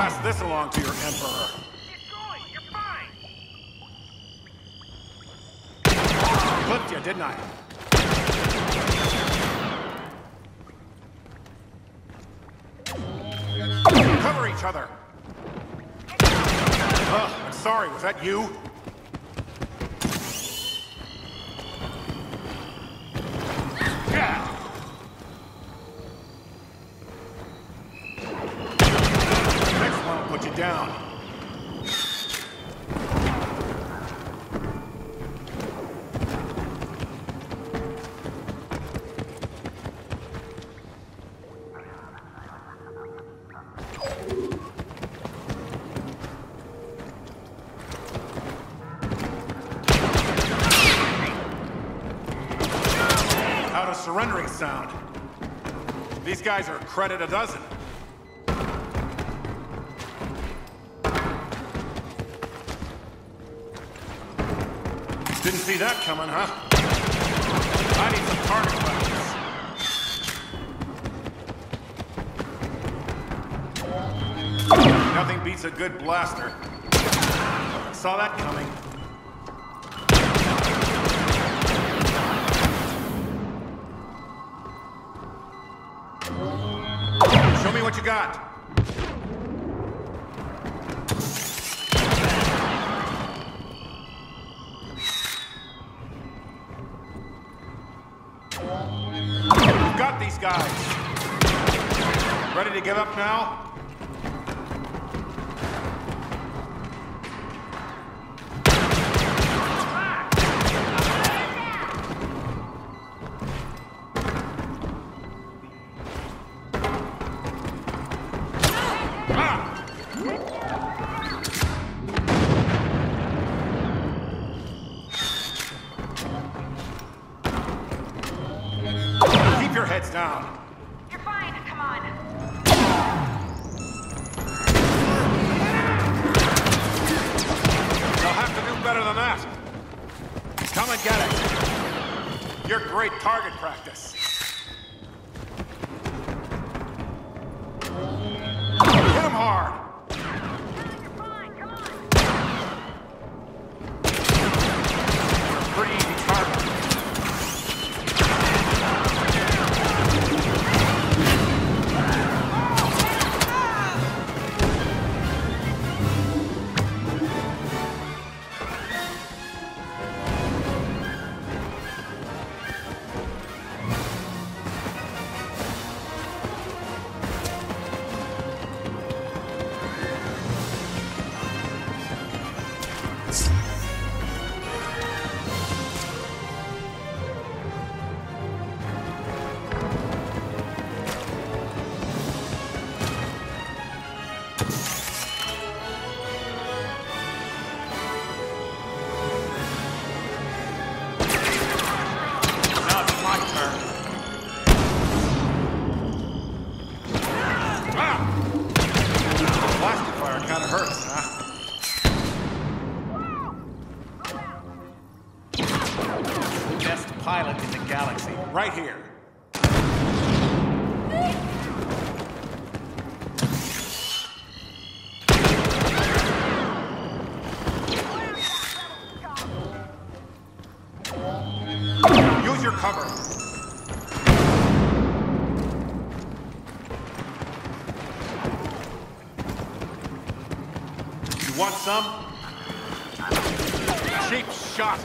pass this along to your emperor. Keep going, you're fine. Clipped you, didn't I? Cover each other. I'm sorry, was that you? Yeah. Next one will put you down. How does surrendering sound? These guys are credit a dozen. Didn't see that coming, huh? I need some target practice. Nothing beats a good blaster. Saw that coming. Show me what you got. We've got these guys. Ready to give up now? Keep your heads down. You're fine, come on. They'll have to do better than that. Come and get it. You're great target practice. Hit him hard. You're fine, come on. You're a pretty easy target. Now it's my turn. Plastic fire kind of hurts, huh? Best pilot in the galaxy, right here. Use your cover. You want some? Cheap shot.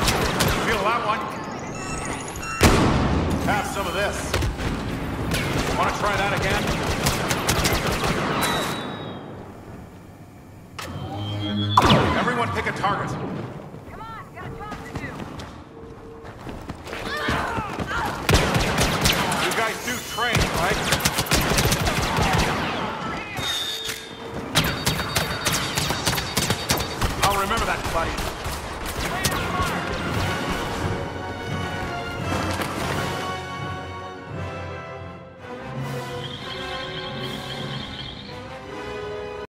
Have some of this. Want to try that again? Everyone pick a target. Come on, got a job to do. You guys do train, right? I'll remember that, buddy.